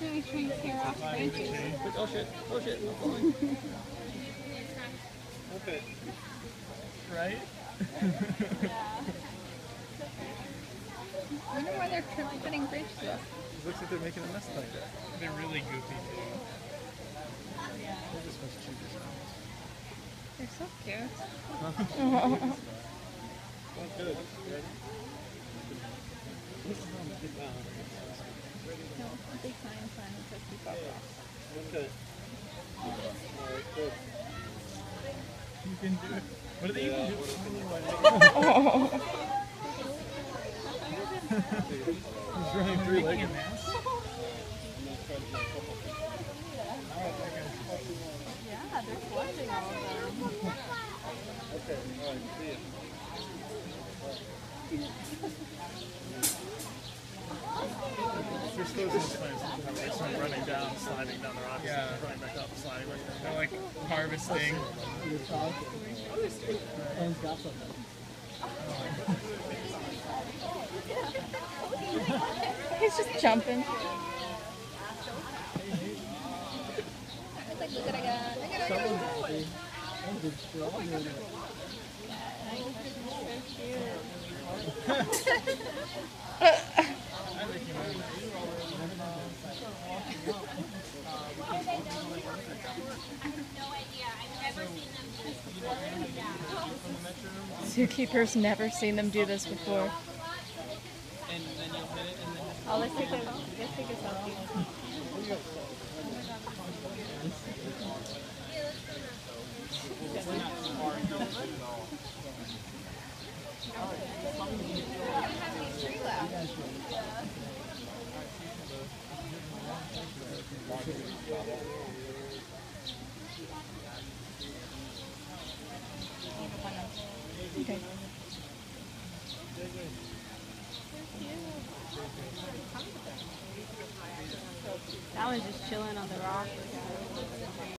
doing trees here off branches. Oh shit, I'm falling. Okay. Right? I wonder why they're cutting bridges up. It looks like they're making a mess like that. They're really goofy too. They're just mischievous. They're so cute. Oh, good. Ready? No, big sign says keep up. Okay. Alright, good. You can do it. What do they even do? He's running through like a mess. Yeah, they're collecting all of them. Okay, alright, see ya. You're supposed to have running down, sliding down the rocks, running back up, sliding back down. They're like harvesting. He's just jumping. It's like, look what I got. Look what I got. Zookeeper's never seen them do this before. Oh, let's take a selfie. Okay. That one's just chilling on the rock.